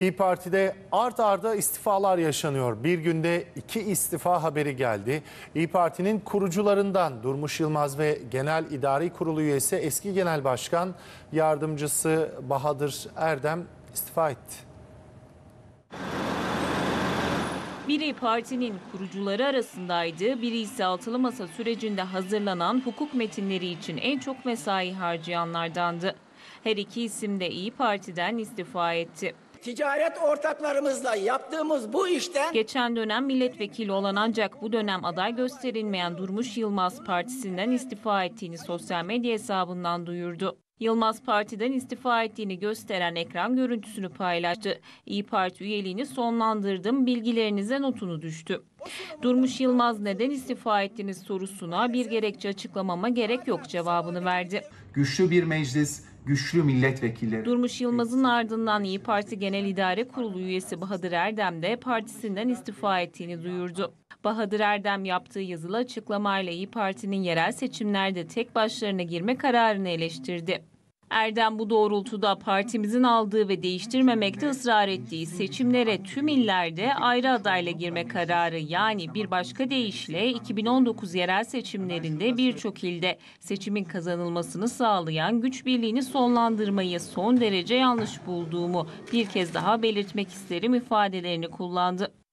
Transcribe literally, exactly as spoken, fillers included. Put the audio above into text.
İYİ Parti'de art arda istifalar yaşanıyor. Bir günde iki istifa haberi geldi. İYİ Parti'nin kurucularından Durmuş Yılmaz ve Genel İdari Kurulu üyesi eski Genel Başkan Yardımcısı Bahadır Erdem istifa etti. Biri partinin kurucuları arasındaydı, biri ise altılı masa sürecinde hazırlanan hukuk metinleri için en çok mesai harcayanlardandı. Her iki isim de İYİ Parti'den istifa etti. Ticaret ortaklarımızla yaptığımız bu işten... Geçen dönem milletvekili olan ancak bu dönem aday gösterilmeyen Durmuş Yılmaz partisinden istifa ettiğini sosyal medya hesabından duyurdu. Yılmaz partiden istifa ettiğini gösteren ekran görüntüsünü paylaştı. İYİ Parti üyeliğini sonlandırdım, bilgilerinize notunu düştü. Durmuş Yılmaz neden istifa ettiniz sorusuna bir gerekçe açıklamama gerek yok cevabını verdi. Güçlü bir meclis, güçlü milletvekilleri. Durmuş Yılmaz'ın ardından İYİ Parti Genel İdare Kurulu üyesi Bahadır Erdem de partisinden istifa ettiğini duyurdu. Bahadır Erdem yaptığı yazılı açıklamayla İYİ Parti'nin yerel seçimlerde tek başlarına girme kararını eleştirdi. Erdem bu doğrultuda partimizin aldığı ve değiştirmemekte ısrar ettiği seçimlere tüm illerde ayrı adayla girme kararı, yani bir başka deyişle iki bin on dokuz yerel seçimlerinde birçok ilde seçimin kazanılmasını sağlayan güç birliğini sonlandırmayı son derece yanlış bulduğumu bir kez daha belirtmek isterim ifadelerini kullandı.